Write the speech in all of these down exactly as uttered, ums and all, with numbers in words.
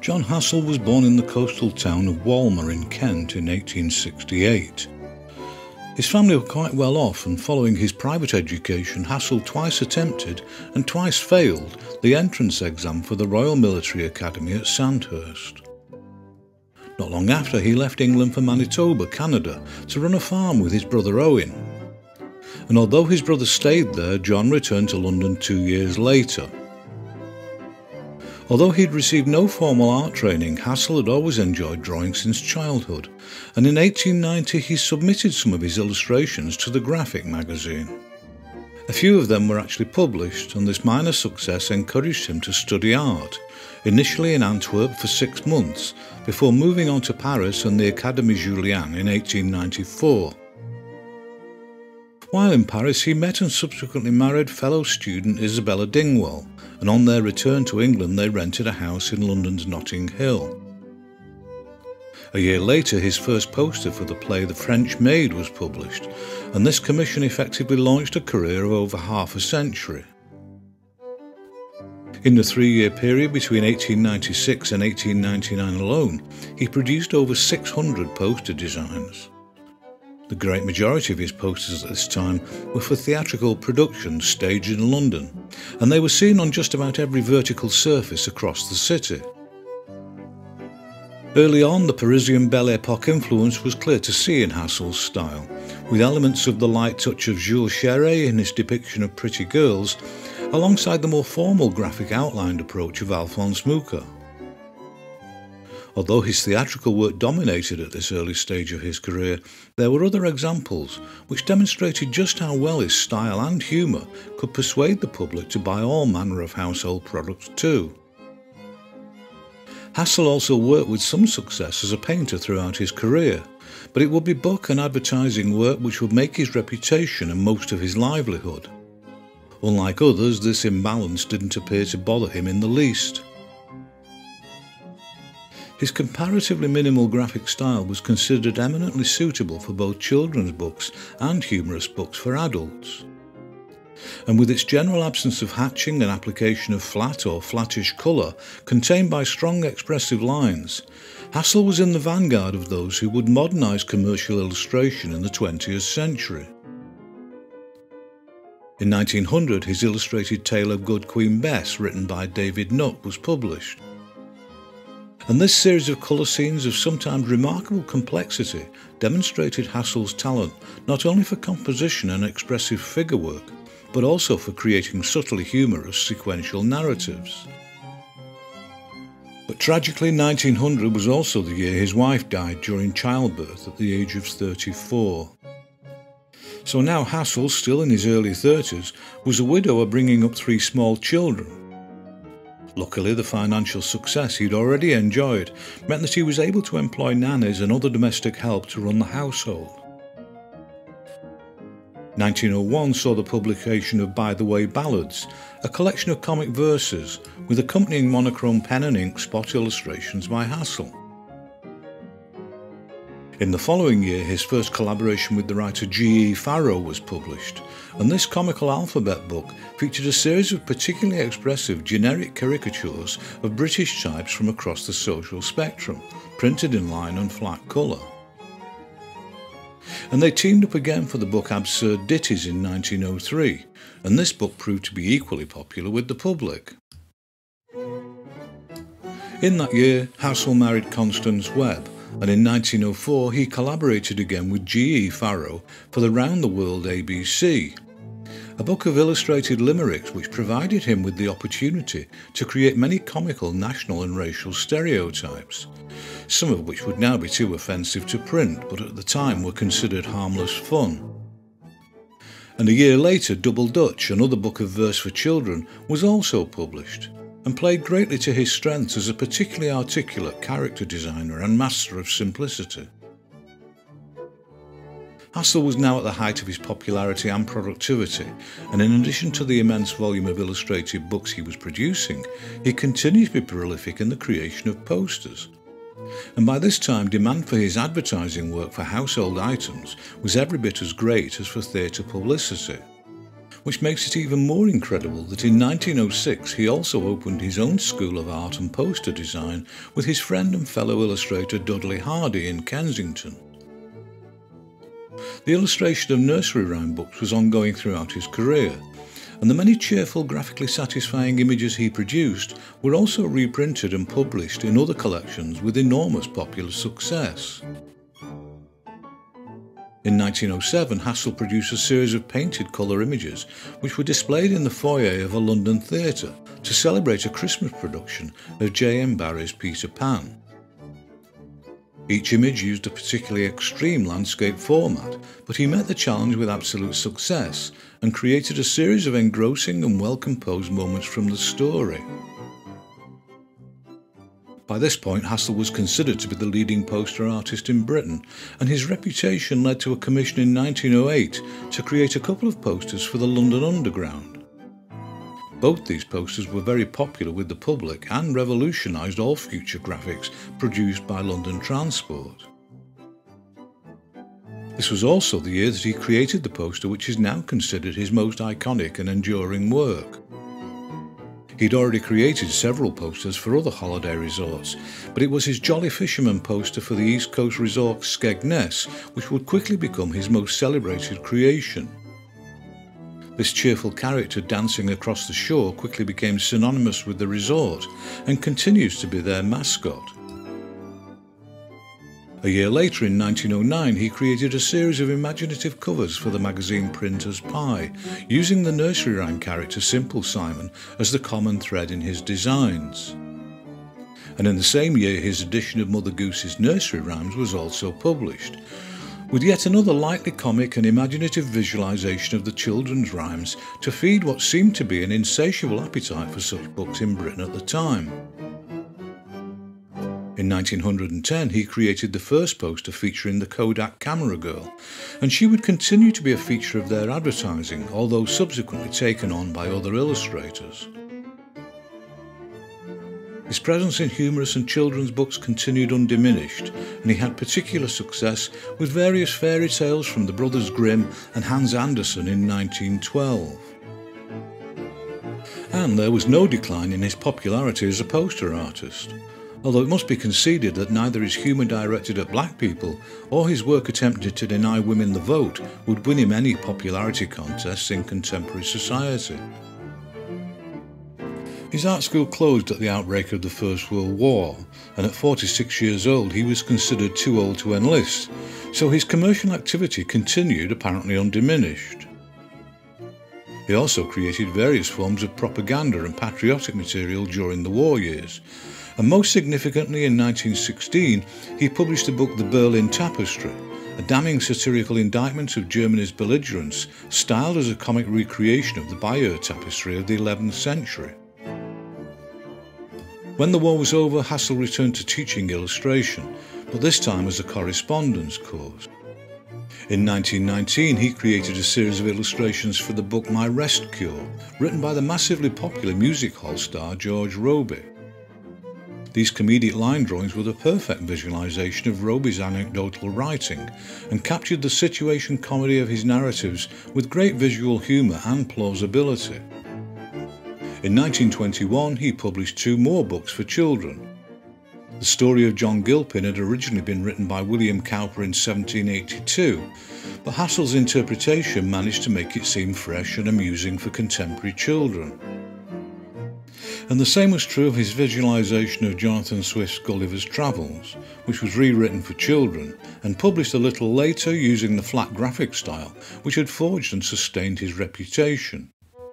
John Hassall was born in the coastal town of Walmer in Kent in eighteen sixty-eight. His family were quite well off, and following his private education, Hassall twice attempted and twice failed the entrance exam for the Royal Military Academy at Sandhurst. Not long after, he left England for Manitoba, Canada, to run a farm with his brother Owen. And although his brother stayed there, John returned to London two years later. Although he'd received no formal art training, Hassall had always enjoyed drawing since childhood, and in eighteen ninety he submitted some of his illustrations to the Graphic magazine. A few of them were actually published, and this minor success encouraged him to study art, initially in Antwerp for six months, before moving on to Paris and the Académie Julian in eighteen ninety-four. While in Paris, he met and subsequently married fellow student Isabella Dingwall, and on their return to England they rented a house in London's Notting Hill. A year later, his first poster for the play The French Maid was published, and this commission effectively launched a career of over half a century. In the three-year period between eighteen ninety-six and eighteen ninety-nine alone, he produced over six hundred poster designs. The great majority of his posters at this time were for theatrical productions staged in London, and they were seen on just about every vertical surface across the city. Early on, the Parisian Belle Époque influence was clear to see in Hassall's style, with elements of the light touch of Jules Chéret in his depiction of pretty girls, alongside the more formal graphic outlined approach of Alphonse Mucha. Although his theatrical work dominated at this early stage of his career, there were other examples which demonstrated just how well his style and humour could persuade the public to buy all manner of household products too. Hassall also worked with some success as a painter throughout his career, but it would be book and advertising work which would make his reputation and most of his livelihood. Unlike others, this imbalance didn't appear to bother him in the least. His comparatively minimal graphic style was considered eminently suitable for both children's books and humorous books for adults. And with its general absence of hatching and application of flat or flattish colour contained by strong expressive lines, Hassall was in the vanguard of those who would modernise commercial illustration in the twentieth century. In nineteen hundred, his illustrated tale of Good Queen Bess, written by David Nutt, was published. And this series of colour scenes of sometimes remarkable complexity demonstrated Hassall's talent not only for composition and expressive figure work, but also for creating subtly humorous sequential narratives. But tragically, nineteen hundred was also the year his wife died during childbirth at the age of thirty-four. So now Hassall, still in his early thirties, was a widower bringing up three small children. Luckily, the financial success he'd already enjoyed meant that he was able to employ nannies and other domestic help to run the household. nineteen oh one saw the publication of By the Way Ballads, a collection of comic verses with accompanying monochrome pen and ink spot illustrations by Hassall. In the following year, his first collaboration with the writer G E Farrow was published, and this comical alphabet book featured a series of particularly expressive generic caricatures of British types from across the social spectrum, printed in line and flat colour. And they teamed up again for the book Absurd Ditties in nineteen oh three, and this book proved to be equally popular with the public. In that year, Hassall married Constance Webb, and in nineteen oh four he collaborated again with G E Farrow for the Round the World A B C, a book of illustrated limericks which provided him with the opportunity to create many comical national and racial stereotypes, some of which would now be too offensive to print, but at the time were considered harmless fun. And a year later, Double Dutch, another book of verse for children, was also published, and played greatly to his strengths as a particularly articulate character designer and master of simplicity. Hassall was now at the height of his popularity and productivity, and in addition to the immense volume of illustrated books he was producing, he continued to be prolific in the creation of posters. And by this time, demand for his advertising work for household items was every bit as great as for theatre publicity, which makes it even more incredible that in nineteen oh six he also opened his own school of art and poster design with his friend and fellow illustrator Dudley Hardy in Kensington. The illustration of nursery rhyme books was ongoing throughout his career, and the many cheerful, graphically satisfying images he produced were also reprinted and published in other collections with enormous popular success. In nineteen oh seven, Hassall produced a series of painted colour images which were displayed in the foyer of a London theatre to celebrate a Christmas production of J M Barrie's Peter Pan. Each image used a particularly extreme landscape format, but he met the challenge with absolute success and created a series of engrossing and well-composed moments from the story. By this point, Hassall was considered to be the leading poster artist in Britain, and his reputation led to a commission in nineteen oh eight to create a couple of posters for the London Underground. Both these posters were very popular with the public and revolutionised all future graphics produced by London Transport. This was also the year that he created the poster which is now considered his most iconic and enduring work. He'd already created several posters for other holiday resorts, but it was his Jolly Fisherman poster for the East Coast resort Skegness which would quickly become his most celebrated creation. This cheerful character dancing across the shore quickly became synonymous with the resort and continues to be their mascot. A year later, in nineteen oh nine, he created a series of imaginative covers for the magazine Printer's Pie, using the nursery rhyme character Simple Simon as the common thread in his designs. And in the same year, his edition of Mother Goose's nursery rhymes was also published, with yet another lightly comic and imaginative visualisation of the children's rhymes to feed what seemed to be an insatiable appetite for such books in Britain at the time. In nineteen ten, he created the first poster featuring the Kodak camera girl, and she would continue to be a feature of their advertising, although subsequently taken on by other illustrators. His presence in humorous and children's books continued undiminished, and he had particular success with various fairy tales from the Brothers Grimm and Hans Andersen in nineteen twelve. And there was no decline in his popularity as a poster artist, although it must be conceded that neither his humour directed at black people or his work attempted to deny women the vote would win him any popularity contests in contemporary society. His art school closed at the outbreak of the First World War, and at forty-six years old he was considered too old to enlist, so his commercial activity continued apparently undiminished. He also created various forms of propaganda and patriotic material during the war years, and most significantly in nineteen sixteen he published the book The Berlin Tapestry, a damning satirical indictment of Germany's belligerence, styled as a comic recreation of the Bayeux tapestry of the eleventh century. When the war was over, Hassall returned to teaching illustration, but this time as a correspondence course. In nineteen nineteen, he created a series of illustrations for the book My Rest Cure, written by the massively popular music hall star George Robey. These comedic line drawings were the perfect visualisation of Robey's anecdotal writing, and captured the situation comedy of his narratives with great visual humour and plausibility. In nineteen twenty-one, he published two more books for children. The story of John Gilpin had originally been written by William Cowper in seventeen eighty-two, but Hassall's interpretation managed to make it seem fresh and amusing for contemporary children. And the same was true of his visualisation of Jonathan Swift's Gulliver's Travels, which was rewritten for children and published a little later using the flat graphic style which had forged and sustained his reputation.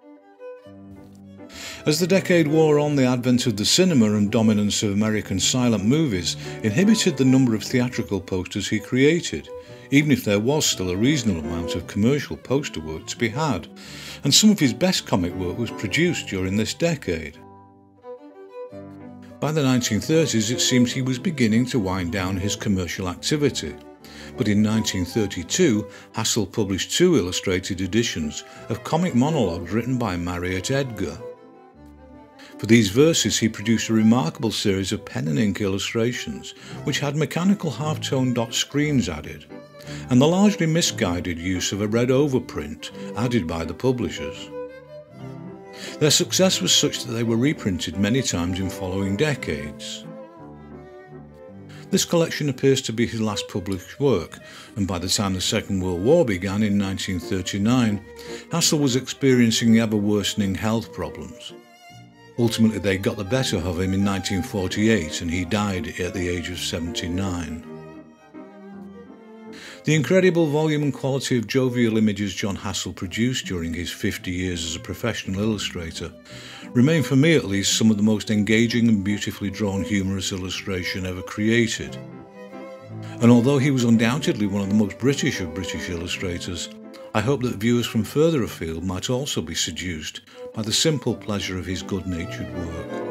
As the decade wore on, the advent of the cinema and dominance of American silent movies inhibited the number of theatrical posters he created, even if there was still a reasonable amount of commercial poster work to be had, and some of his best comic work was produced during this decade. By the nineteen thirties, it seems he was beginning to wind down his commercial activity, but in nineteen thirty-two, Hassall published two illustrated editions of comic monologues written by Mariette Edgar. For these verses he produced a remarkable series of pen and ink illustrations, which had mechanical half-tone dot screens added, and the largely misguided use of a red overprint added by the publishers. Their success was such that they were reprinted many times in following decades. This collection appears to be his last published work, and by the time the Second World War began in nineteen thirty-nine, Hassall was experiencing ever-worsening health problems. Ultimately they got the better of him in nineteen forty-eight, and he died at the age of seventy-nine. The incredible volume and quality of jovial images John Hassall produced during his fifty years as a professional illustrator remain, for me at least, some of the most engaging and beautifully drawn humorous illustration ever created. And although he was undoubtedly one of the most British of British illustrators, I hope that viewers from further afield might also be seduced by the simple pleasure of his good-natured work.